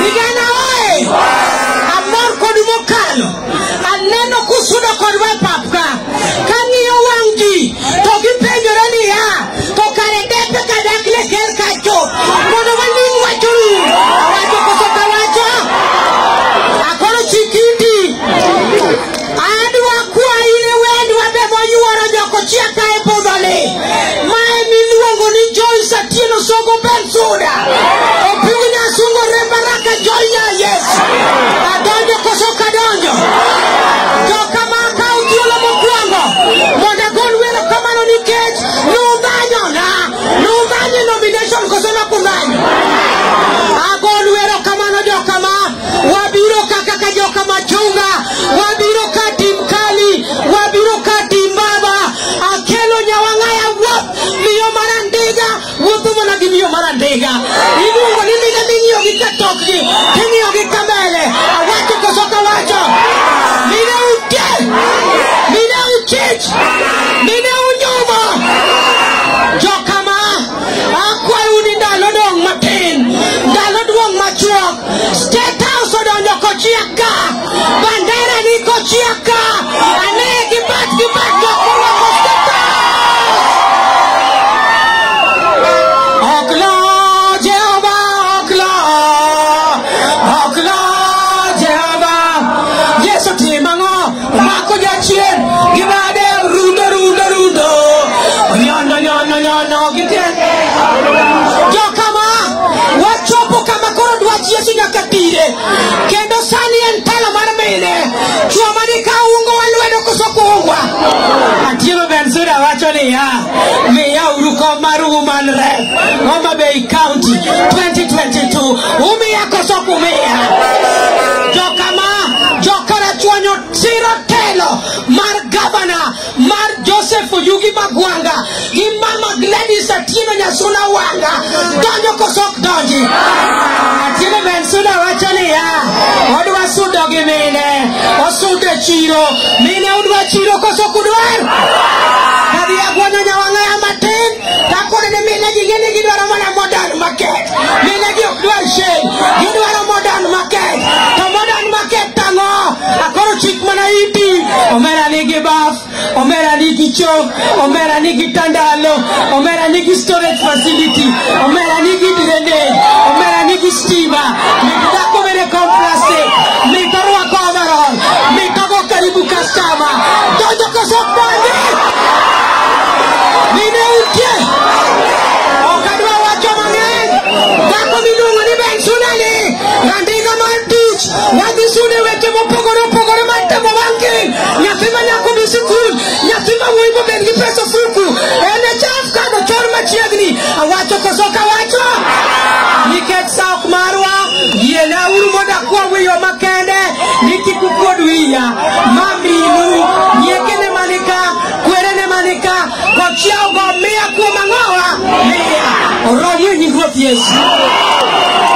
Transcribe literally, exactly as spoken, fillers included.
Vijana oye, amor kodi mokalo, aneno kusudo kodwa papka, kangiyo wangi, togi penjo rani ya, to kare depe kadakle ker kacho, mono walingu wachuru, wacho kusoka wacho, akono chikindi, adwa kuwa ile wendi wabebo yuwara joko chiaka e podole, mae miluongo ni Joy Satieno Sogo Bensouda, opiu nyasungo rebaraka Joy nya Yesu, adonjo kosoka donjo, joka maka utiolo mokwango, moda gon welo kamano ni kech, nudanyo na, nudanyo nomination kosona kundanyo, agon welo kamano joka ma, wabiro kaka ka joka machunga, wabiro ka timkali, wabiro ka timbaba, akelo nyawangaya wap, miyo marandega, wutumo na gimiyo marandega, imungo ni miga mingiyo gikatokni, kingiyo gikamele, awacho kosoka wacho, mine uke, mine uchich, mine unyuma, jokama, akwa unindalo dong matin, dalo duong machuok, State House odonjo kochiaka, bandera ni kochiaka, ane gibat gibat jokura ko State House. Okla Jehova, okla, okla Jehova, Yesu timango, mako jachien, gibade rundo rundo rundo, nyono nyono nyono giten. Jokama, wachopo kama koro dwachi Yesu nyakatire, kendo sani entalo marmene, chuamani ka ungo walwedo kusoko ungwa. Atiyo Bensouda wacho ni ya, miya uruko maru manre, Homabay County, twenty twenty-two, umiya kosoko umiya. Jokama, jokara chuanyo siro telo, mar gavana, mar Joseph Oyugi Magwanga, imama Gladys Satieno Nyasuna Wanga, donjo kosok donji. Atiyo Bensouda wacho ni ya, odwa sudo gimine, osude chiro, mine udwa chiro kosok udwar. Kadi agwanyo nyawangaya matin, takone ne mine jingene gidwaro mana modern market, mine gi okdwar sheng, gidwaro modern market, to modern market tango, akoro chik mana iti, omera nigi baf, omera nigi chok, omera nigi tandalo, omera nigi storage facility, omera nigi drainage, omera nigi stima, mitako mene komplase, mitorwa komaron, mitogo karibu customer, donjo kosok bonde, mine utie, okadwa wacho mangen, dako milungo ni Bensouda ni, randiga mantich, wadhi sude weche mopogore opogore matemo banking, nyathima nyako bi sikul, nyathima wuoyibo ben gi pesa fuku, ene chaf kado chor machiegni, awacho kosoka wacho, nikech sauk marwa, yiena uru moda kwa wiyo makende, niki kukuod wiya, maminu, nyekene manika, kwerene manika, kochiao go miya kuom ang'owa, miya, oroyo nying Ruoth Yesu.